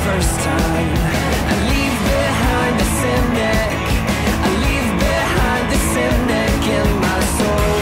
first time. I leave behind the cynic, I leave behind the cynic in my soul.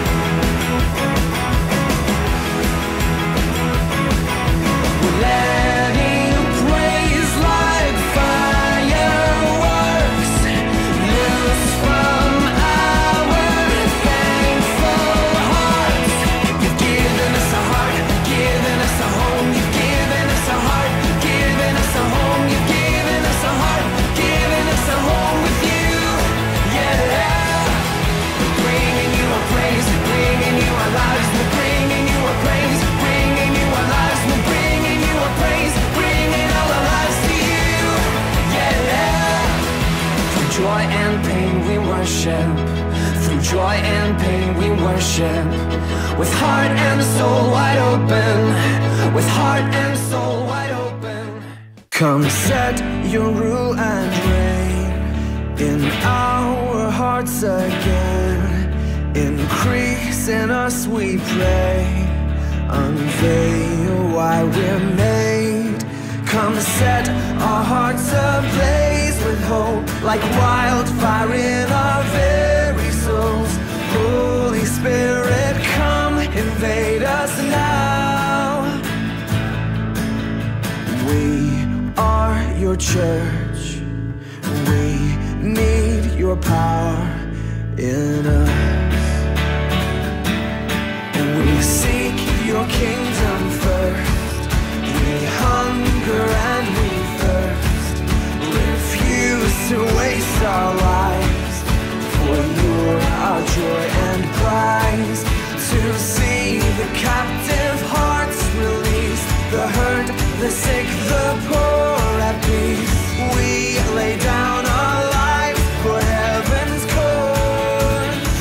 We're letting praise like fireworks loose from our thankful hearts. You've given us a heart, given us a home. You've given us a heart, given us a home. You've given us a heart, given us a home with you. Yeah, we're bringing you our praise, bringing you our lives. We're bringing you our praise, bringing you our lives. We're bringing you our praise, bringing all our lives to you. Yeah, through joy and pain we worship, through joy and pain we worship, with heart and soul wide open, with heart and soul wide open. Come set your rule and reign in our hearts again. Increase in us we pray, unveil why we're made. Come set our hearts ablaze with hope, like wildfire in our very souls. Holy Spirit, come invade us now. We are your church, we need your power in us. We seek your kingdom first, we hunger and we thirst, refuse to waste our lives, for you're our joy and prize. To see the captive hearts released, the hurt, the sick, the poor at peace. We lay down our lives for heaven's cause.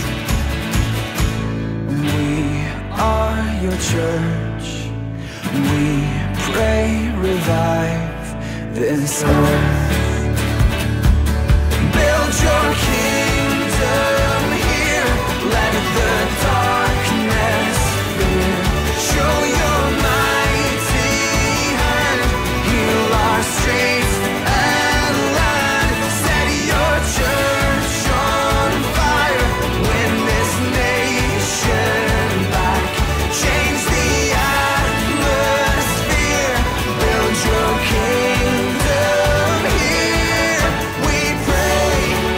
We are your church, we pray, revive this earth. Build your kingdom here, let the darkness fear. Show your mighty hand, heal our streets and land. Set your church on fire, win this nation back. Change the atmosphere, build your kingdom here, we pray.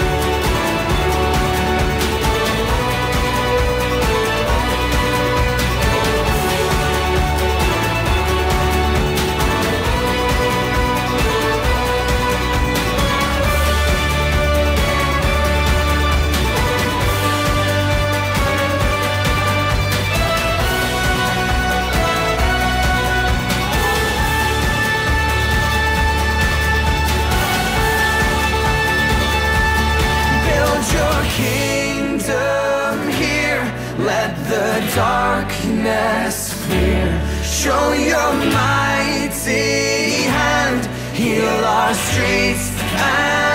Build your kingdom here, let the darkness fear. Show your mighty hand, heal our streets and